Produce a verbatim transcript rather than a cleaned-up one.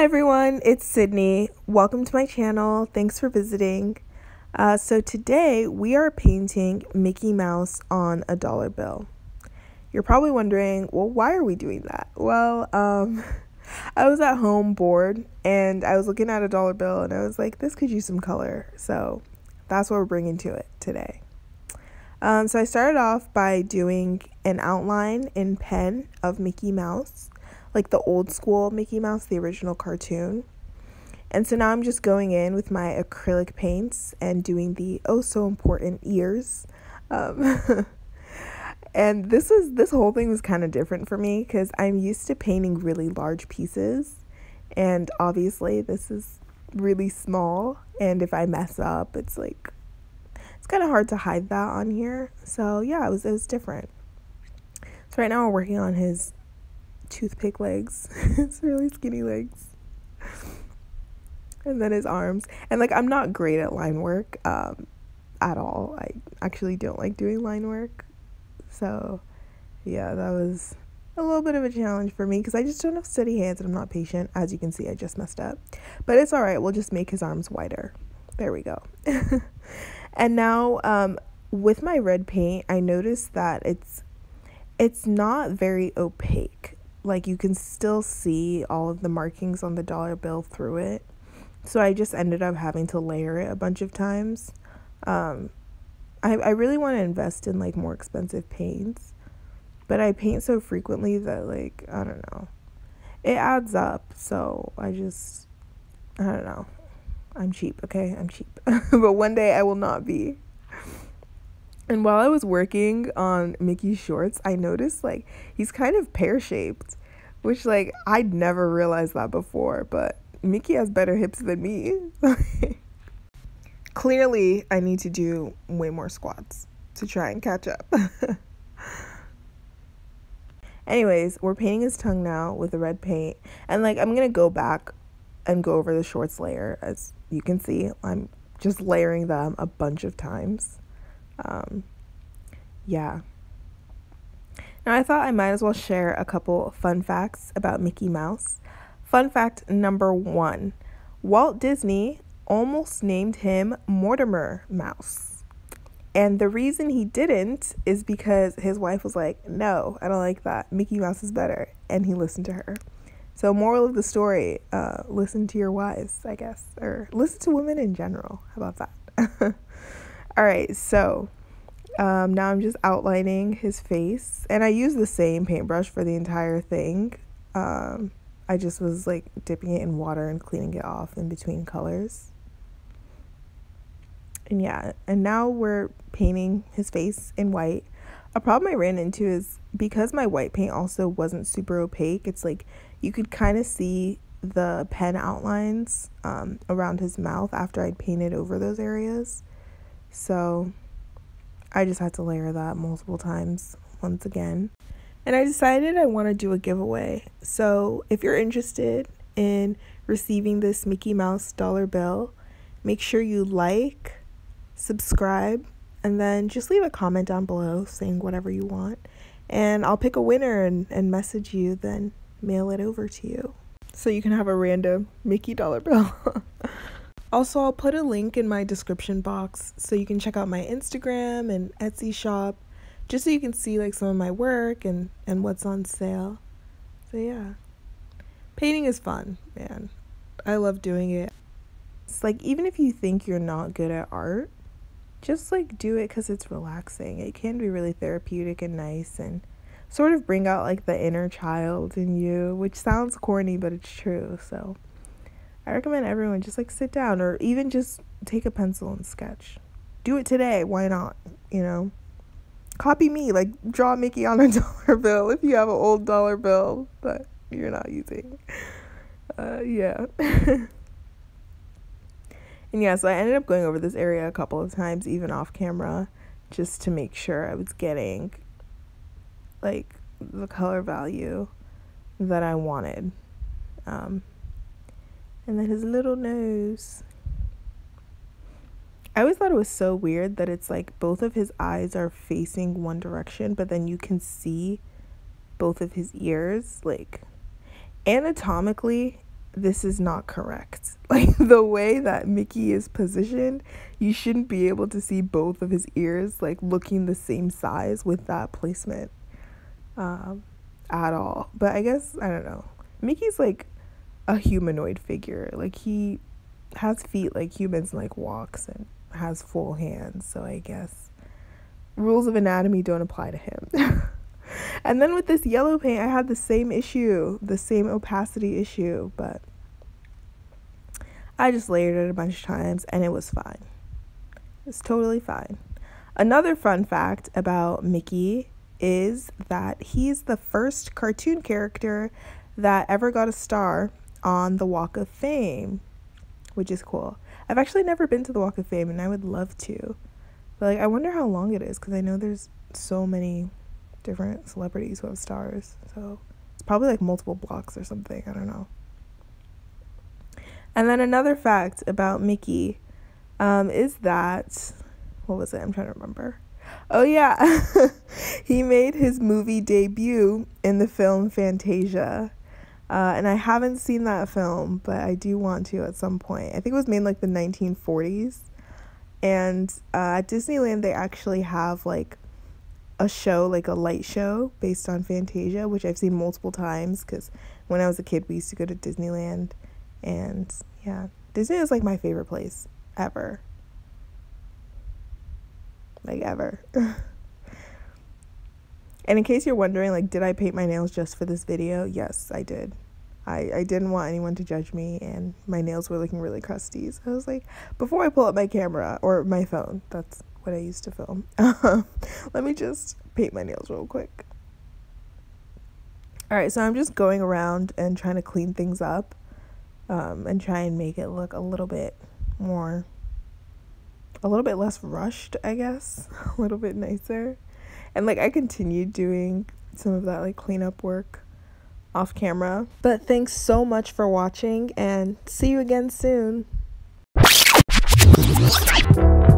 Hi everyone, it's Sydney. Welcome to my channel. Thanks for visiting. Uh, so today we are painting Mickey Mouse on a dollar bill. You're probably wondering, well, why are we doing that? Well, um, I was at home bored and I was looking at a dollar bill and I was like, this could use some color. So that's what we're bringing to it today. Um, so I started off by doing an outline in pen of Mickey Mouse, like the old school Mickey Mouse, the original cartoon. And so now I'm just going in with my acrylic paints and doing the oh so important ears. Um, and this is this whole thing was kind of different for me because I'm used to painting really large pieces, and obviously this is really small, and if I mess up, it's like it's kind of hard to hide that on here. So yeah, it was it was different. So right now we're working on his toothpick legs. It's really skinny legs, and then his arms. And like, I'm not great at line work um at all. I actually don't like doing line work, so yeah, that was a little bit of a challenge for me because I just don't have steady hands and I'm not patient. As you can see, I just messed up, but it's all right. We'll just make his arms wider. There we go. And now um with my red paint, I noticed that it's it's not very opaque. Like, you can still see all of the markings on the dollar bill through it. So I just ended up having to layer it a bunch of times. Um, I, I really want to invest in like more expensive paints, but I paint so frequently that, like, I don't know, it adds up. So I just, I don't know. I'm cheap, okay? I'm cheap. But one day I will not be. And while I was working on Mickey's shorts, I noticed like he's kind of pear-shaped, which like I'd never realized that before, but Mickey has better hips than me. Clearly, I need to do way more squats to try and catch up. Anyways, we're painting his tongue now with the red paint, and like I'm gonna go back and go over the shorts layer. As you can see, I'm just layering them a bunch of times. Um, yeah. Now I thought I might as well share a couple fun facts about Mickey Mouse. Fun fact number one, Walt Disney almost named him Mortimer Mouse. And the reason he didn't is because his wife was like, no, I don't like that. Mickey Mouse is better. And he listened to her. So moral of the story, uh, listen to your wives, I guess. Or listen to women in general. How about that? All right, so um, now I'm just outlining his face, and I use the same paintbrush for the entire thing. Um, I just was like dipping it in water and cleaning it off in between colors. And yeah, and now we're painting his face in white. A problem I ran into is because my white paint also wasn't super opaque, it's like you could kind of see the pen outlines um, around his mouth after I'd painted over those areas. So I just had to layer that multiple times once again. And I decided I want to do a giveaway. So if you're interested in receiving this Mickey Mouse dollar bill, make sure you like, subscribe, and then just leave a comment down below saying whatever you want. And I'll pick a winner and, and message you, then mail it over to you. So you can have a random Mickey dollar bill. Also, I'll put a link in my description box so you can check out my Instagram and Etsy shop, just so you can see like some of my work and, and what's on sale. So yeah, painting is fun, man. I love doing it. It's like, even if you think you're not good at art, just like do it because it's relaxing. It can be really therapeutic and nice and sort of bring out like the inner child in you, which sounds corny, but it's true. So I recommend everyone just like sit down, or even just take a pencil and sketch. Do it today. Why not? You know, copy me, like draw Mickey on a dollar bill if you have an old dollar bill that you're not using. Uh, yeah. And yeah, so I ended up going over this area a couple of times, even off camera, just to make sure I was getting like the color value that I wanted. Um, And then his little nose. I always thought it was so weird that it's like both of his eyes are facing one direction, but then you can see both of his ears. Like, anatomically, this is not correct. Like, the way that Mickey is positioned, you shouldn't be able to see both of his ears like looking the same size with that placement um, at all. But I guess, I don't know. Mickey's like a humanoid figure. Like, he has feet like humans, like walks and has full hands. So I guess rules of anatomy don't apply to him. And then with this yellow paint, I had the same issue, the same opacity issue, but I just layered it a bunch of times and it was fine. It's totally fine. Another fun fact about Mickey is that he's the first cartoon character that ever got a star on the Walk of Fame, which is cool. I've actually never been to the Walk of Fame and I would love to. But like, I wonder how long it is, because I know there's so many different celebrities who have stars, so it's probably like multiple blocks or something. I don't know. And then another fact about Mickey um, is that, what was it? I'm trying to remember. Oh yeah, he made his movie debut in the film Fantasia, uh, and I haven't seen that film, but I do want to at some point. I think it was made in like the nineteen forties, and uh, at Disneyland they actually have like a show, like a light show based on Fantasia, which I've seen multiple times because when I was a kid we used to go to Disneyland, and yeah, Disney is like my favorite place ever, like ever. And in case you're wondering, like, did I paint my nails just for this video? Yes, I did. I, I didn't want anyone to judge me, and my nails were looking really crusty, so I was like, before I pull up my camera or my phone, that's what I used to film, let me just paint my nails real quick. All right, so I'm just going around and trying to clean things up um, and try and make it look a little bit more, a little bit less rushed, I guess, a little bit nicer. And like, I continued doing some of that like cleanup work off camera. But thanks so much for watching, and see you again soon.